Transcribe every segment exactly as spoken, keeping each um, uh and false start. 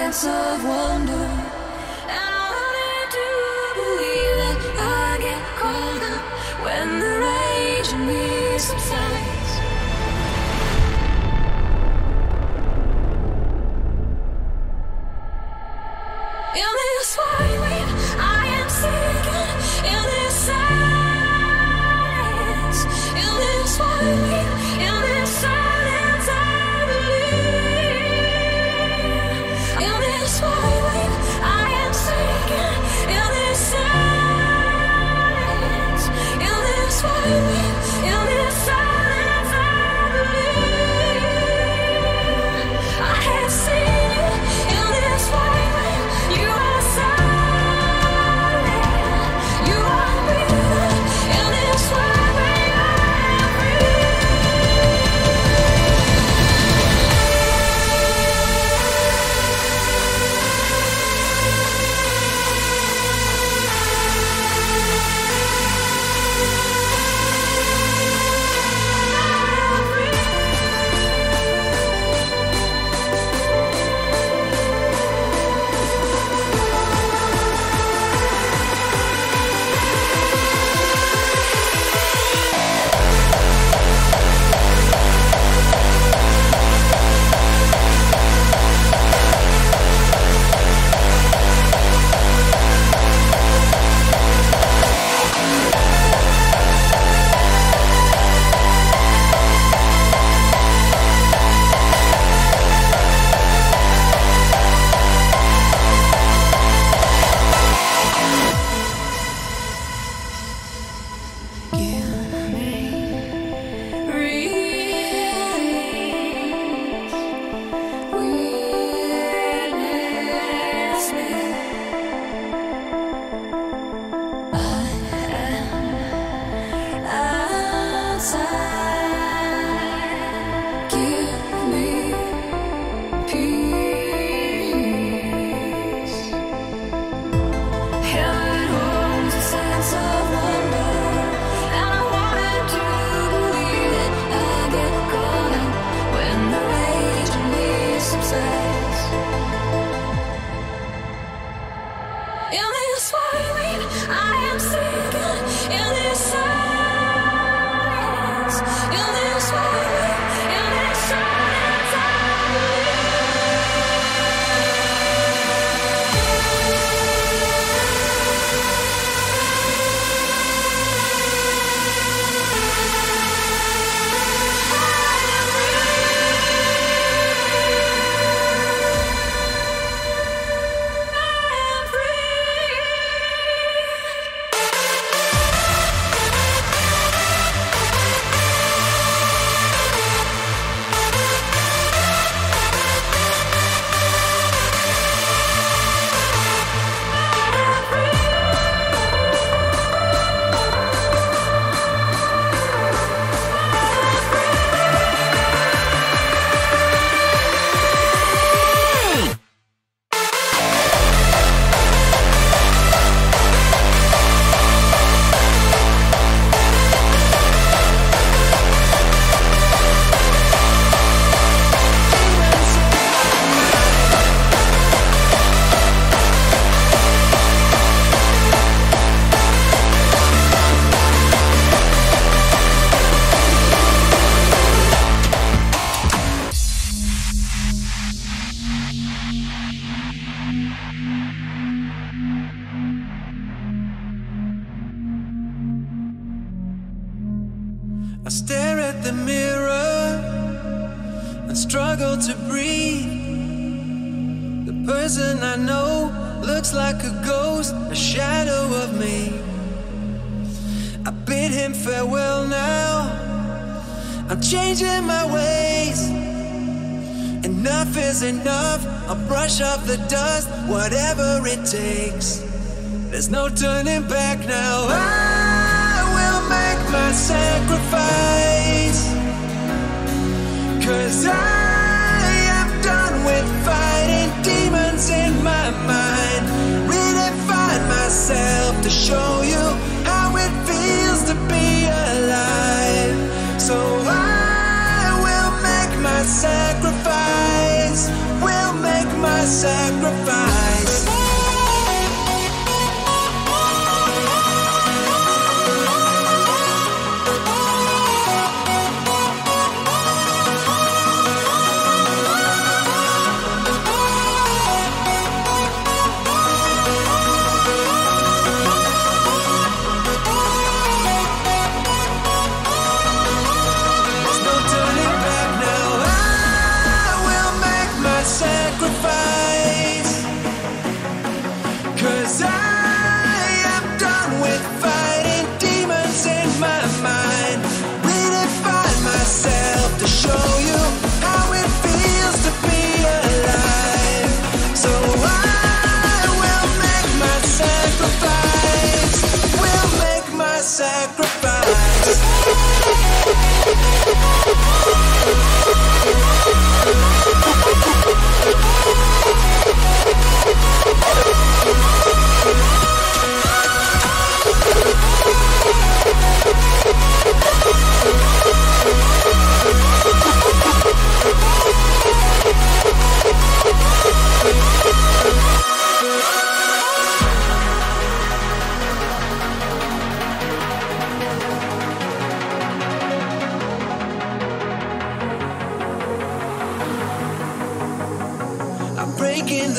sense of wonder. And I wanted to believe that I get caught up when the rage in me subsides. In this white wave, I am sinking. In this silence, in this white wave, in this silence, I believe. In this white wave, I am sinking. In this silence, in this white wave, in this silence, I believe. I have seen you in this white wave. You are silent. You are breathing in this white wave. I am free. In this white wave, I am sinking. In this silence, in this white wave, in this silence, I I stare at the mirror and struggle to breathe. The person I know looks like a ghost, a shadow of me. I bid him farewell now. I'm changing my ways. Enough is enough. I'll brush off the dust, whatever it takes. There's no turning back now. I will make my sacrifice, 'cause I am done with fighting demons in my mind. Redefine myself to show you how it feels to be alive. So I will make my sacrifice, will make my sacrifice.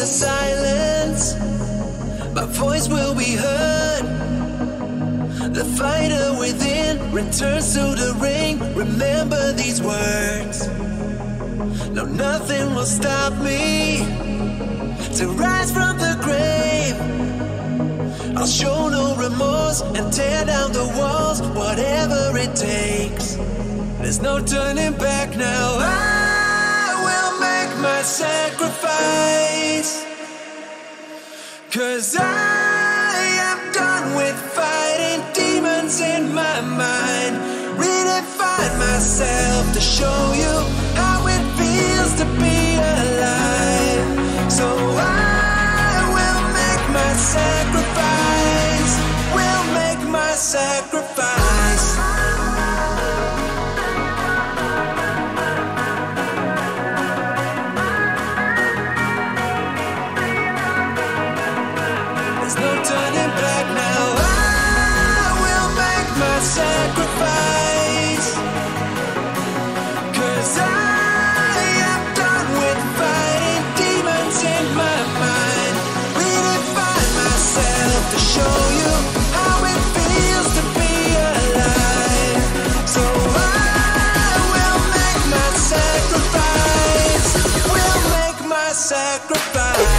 silence, my voice will be heard. The fighter within returns to the ring. Remember these words. No, nothing will stop me to rise from the grave. I'll show no remorse and tear down the walls, whatever it takes. There's no turning back now. I will make my sacrifice, 'cause I am done with fighting demons in my mind. Redefine myself to show you how it feels to be alive. So I will make my sacrifice, will make my sacrifice. There's no turning back now. I will make my sacrifice, 'cause I am done with fighting demons in my mind. Redefine myself to show you how it feels to be alive. So I will make my sacrifice, will make my sacrifice.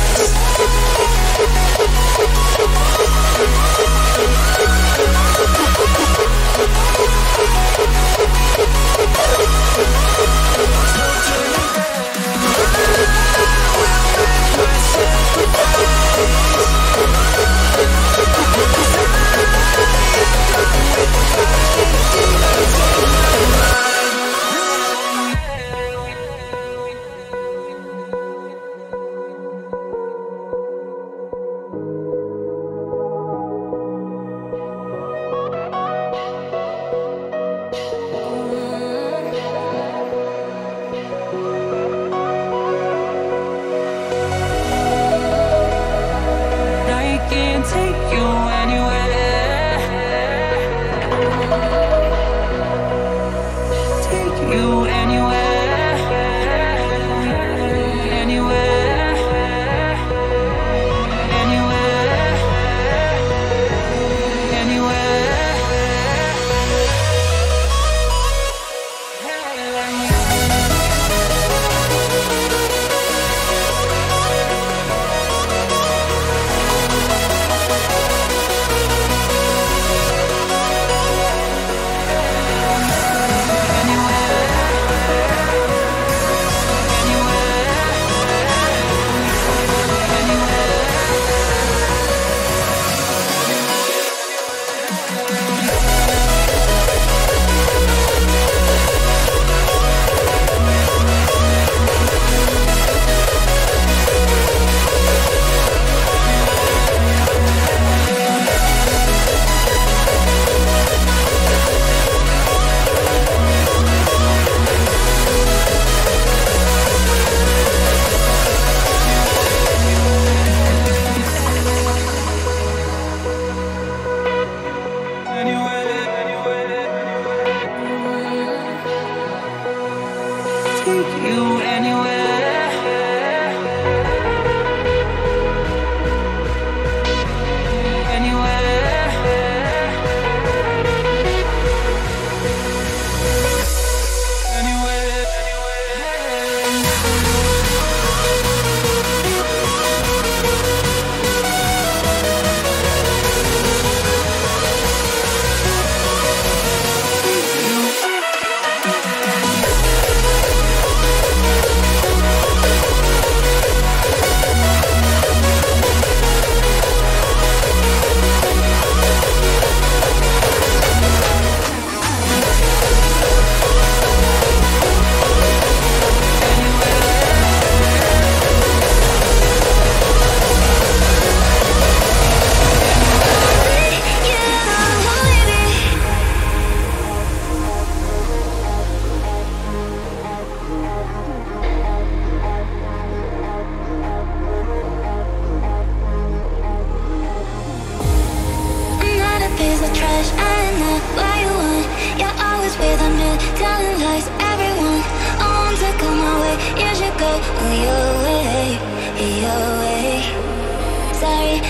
Your way, your way.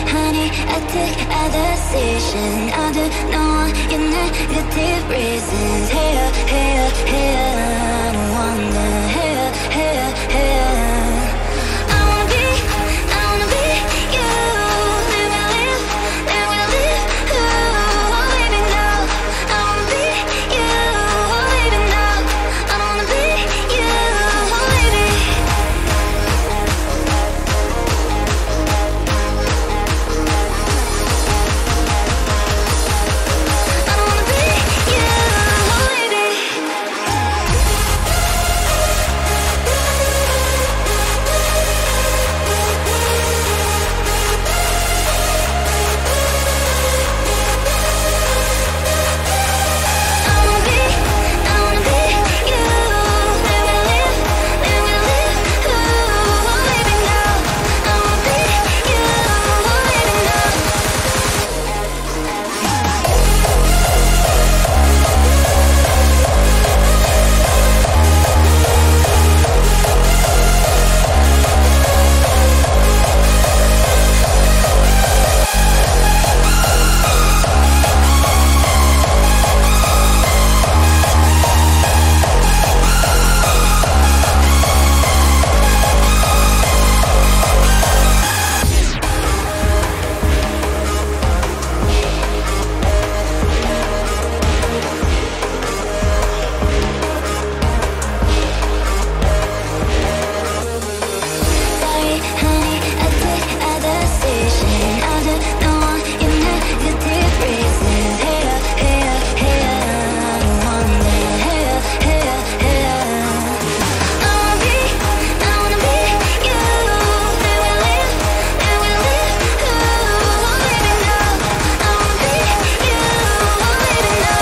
honey, I took a decision. I do not want your negative reasons. Hey, hey, hey, I don't wonder. Hey, hey, hey. I wanna be, I wanna be you. Let me live, let me live. Ooh, oh baby, no. I wanna be you. Oh baby, no. I wanna be you. Oh baby. I wanna be you. Oh baby. I wanna be, I wanna be you. Let me live, let me live. Ooh, oh baby, no. I wanna be you. Oh baby, no. Sorry, honey, I took a decision. I do not want your negative reasons. Hey, hey, hey, I don't wonder. Hey, hey, hey. I wanna be, I wanna be you. Let me live, let me live. Ooh, oh baby, no. I wanna be you. Oh baby, no.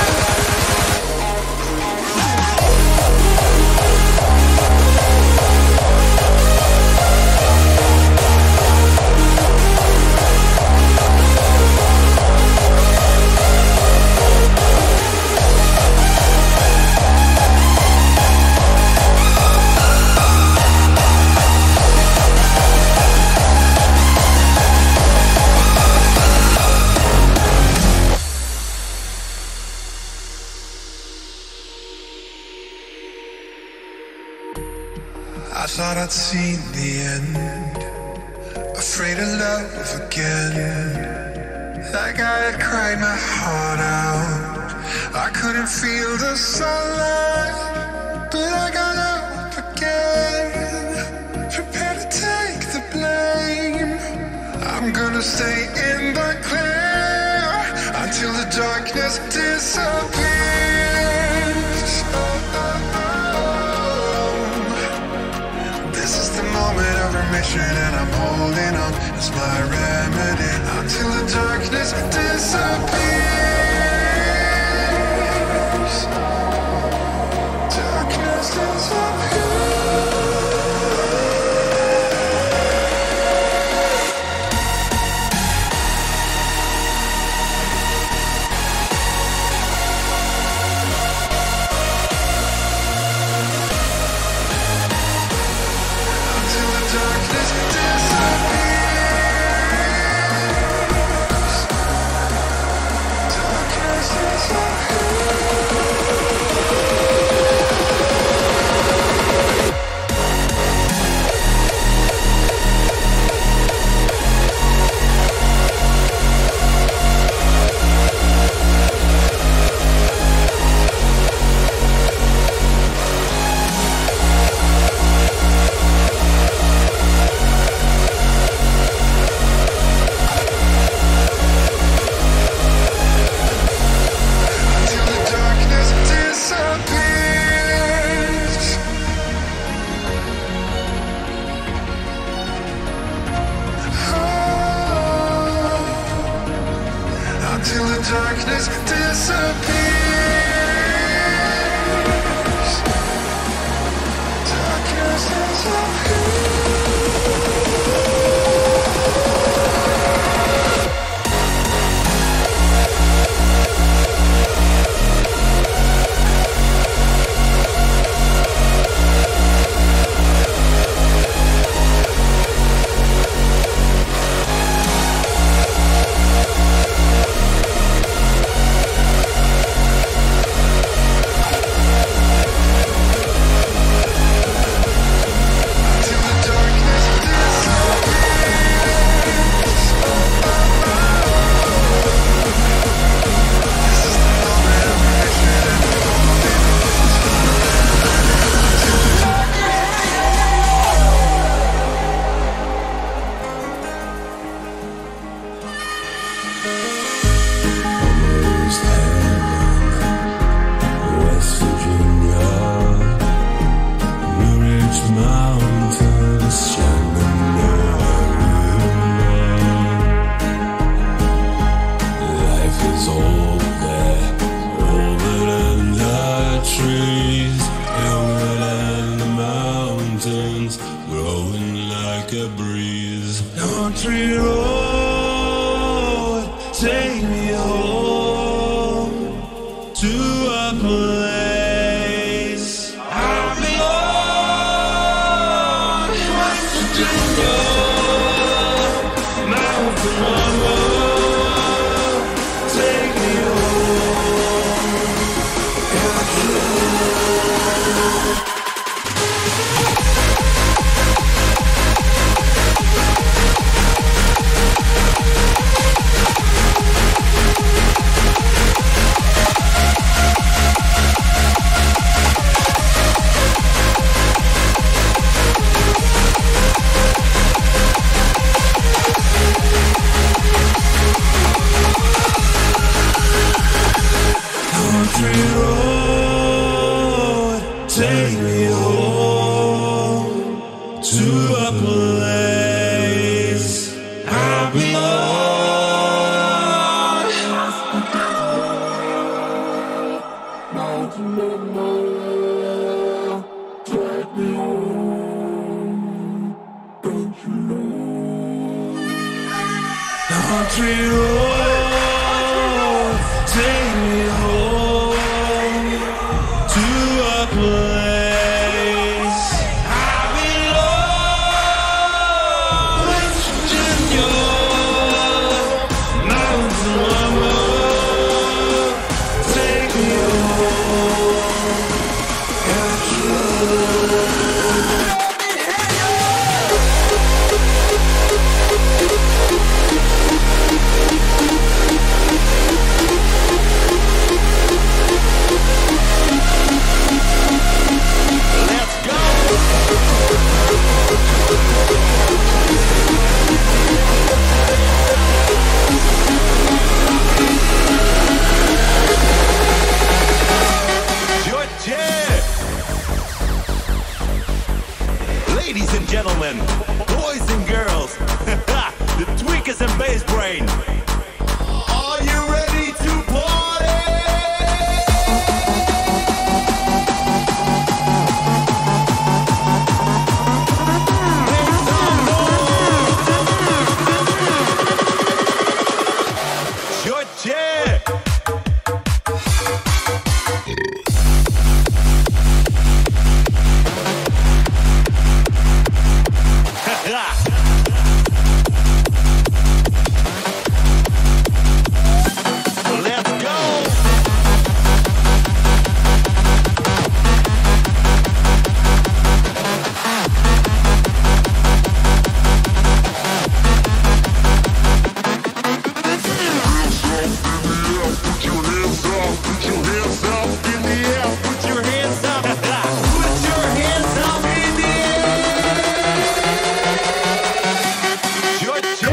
I thought I'd seen the end, afraid of love again. Like I had cried my heart out, I couldn't feel the sunlight, but I got up again, prepared to take the blame. I'm gonna stay in the clear until the darkness disappears. Oh, oh, oh. This is the moment of remission, and I'm holding on as my remedy until the darkness disappears. Darkness disappears. Until the darkness disappears. Darkness disappears. Darkness disappears. Country road, take me home to a place I belong. West Virginia, mountain mama, take me home. Country road. Country road, take me home to a place I belong. Mountain mama, take me home. Country road, country road, take me home to a place I belong. West Virginia, mountain mama, take me home. Country road. Ladies and gentlemen, boys and girls, the tweakers and bass brain. Are you ready to party? Make some noise. Georgia. Let's go. Put your hands up, put your hands up in the air, put your hands up, put your hands up in the air. Georgia.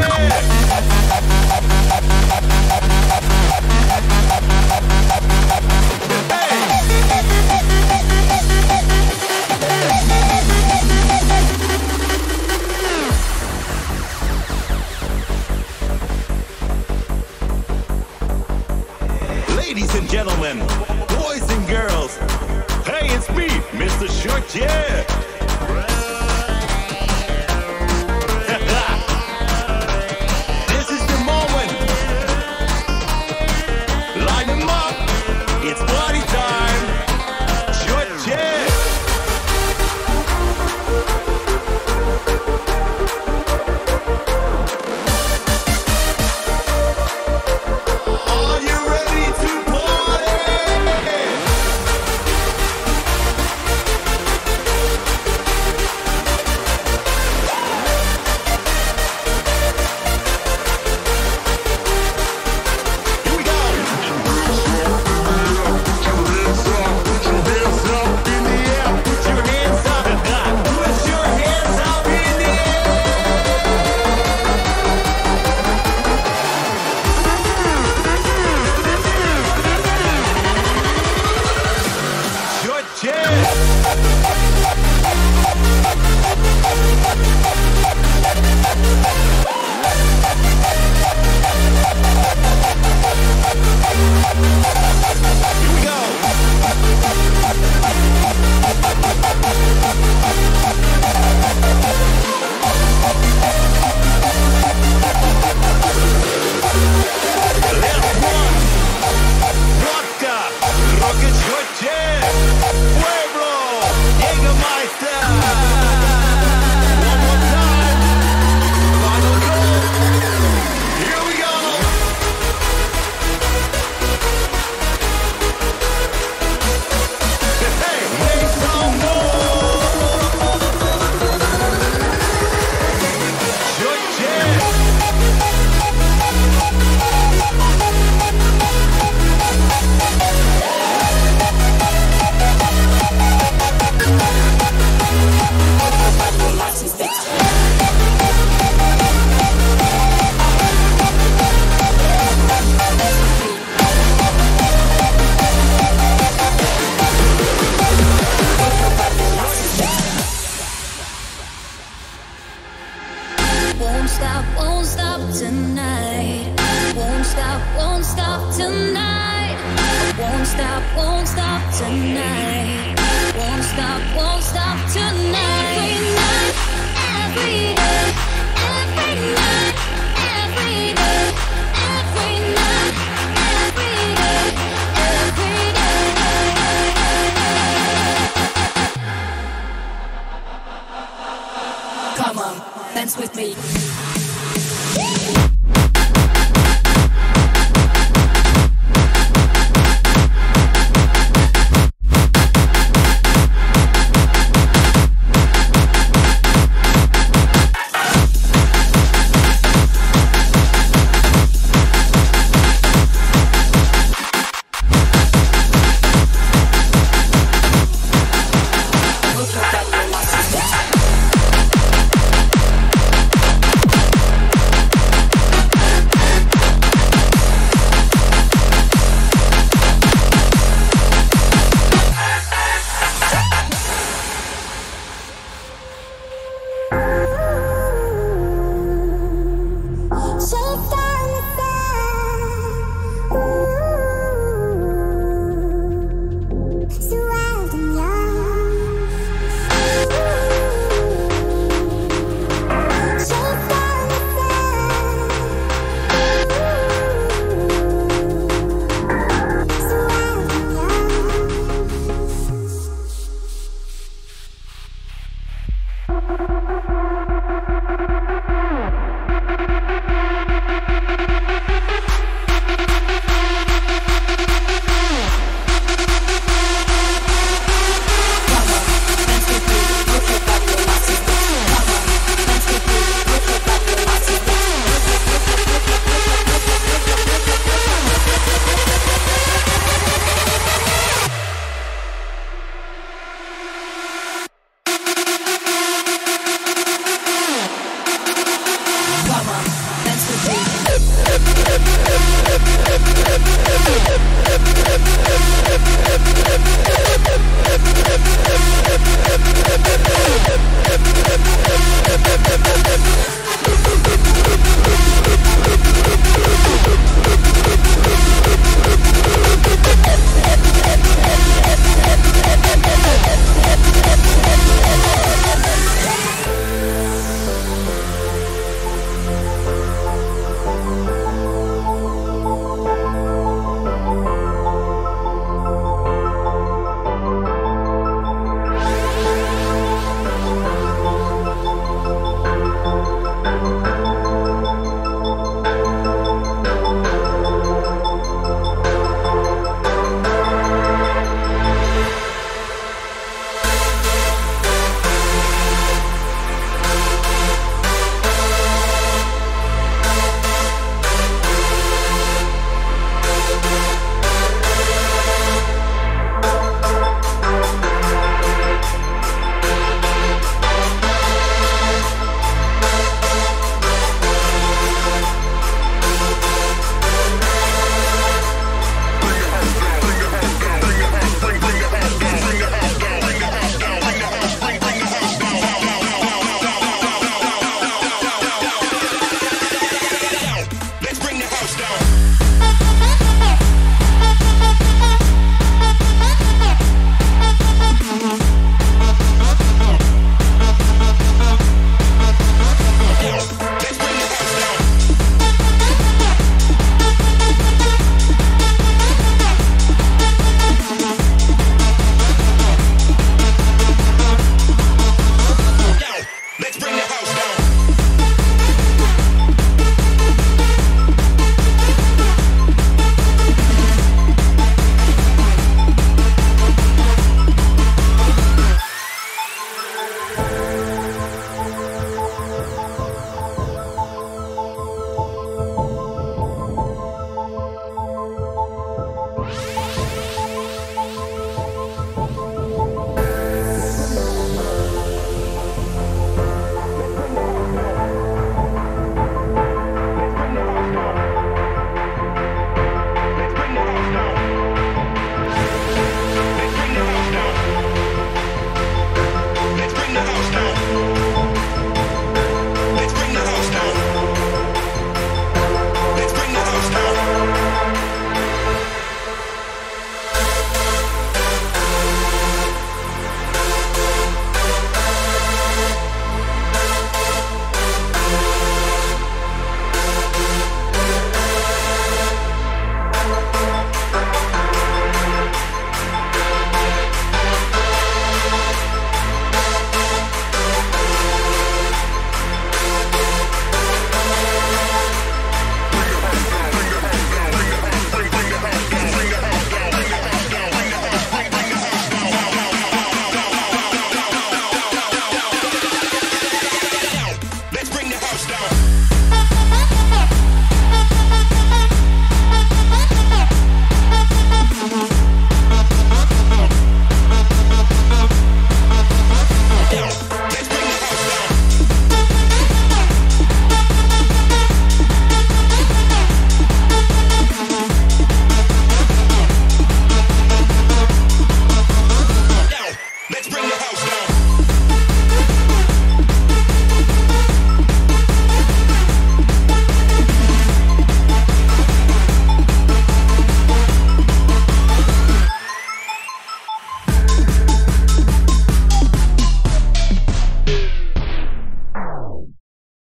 Ladies and gentlemen, boys and girls, hey, it's me, Mister Short, yeah. This is the moment. Line them up. It's party time. Short, yeah. Are you ready to party? tonight. Won't stop, won't stop tonight. Won't stop, won't stop tonight. Won't stop, won't stop tonight. Every night, every day.